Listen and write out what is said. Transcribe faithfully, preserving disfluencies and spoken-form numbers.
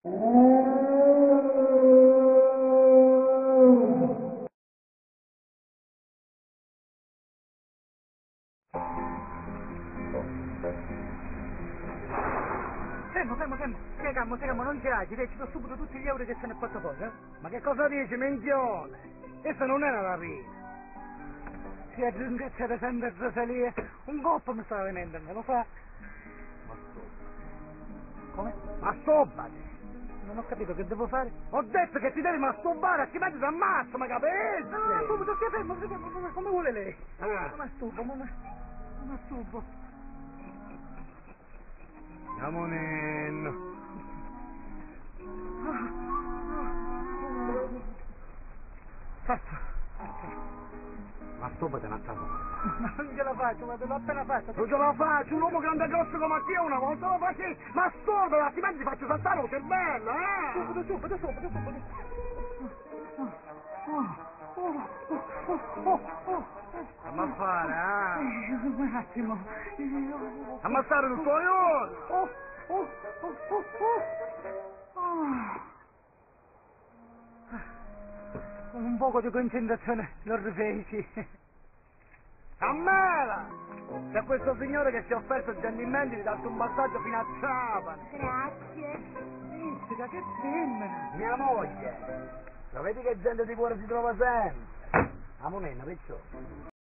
Fermo, fermo, fermo, stai calmo, stai calmo, non girarti, ti do subito tutti gli euro che c'è nel portafoglio, eh? Ma che cosa dici, minchione? Questa non era la rima. Si è ringraziata sempre a Rosalia, un colpo mi stava venendo, me lo fa? Ma sto... Come? Masturbati! Non ho capito che devo fare. Ho detto che ti devi masturbare, altrimenti ti ammazzo, ma capisci? No, no, no, subito, stia fermo, stia fermo, come, come vuole lei? Ah. Mi masturbo, mi mi masturbo. Yamonin. Fatto. Masturbati un'altra volta. Ma non ce la faccio, ma te l'ho appena fatta. Non ce la faccio, un uomo grande e grosso come te una volta lo facevi, masturbati, altrimenti ti faccio saltare un cervello, eh? Subito, subito, subito, subito. Oh, oh, oh, oh, oh. Fammi a fare, eh? Un attimo. Ammazzare il tuo aiuto! Oh, oh, oh, oh, oh. Con un poco di concentrazione lo rifeci. Ammela! C'è questo signore che si è offerto gentilmente di darti un massaggio fino a Trapani. Grazie. Mistica, che femmina. Mia moglie! Lo vedi che gente di cuore si trova sempre? Amonena, perciò.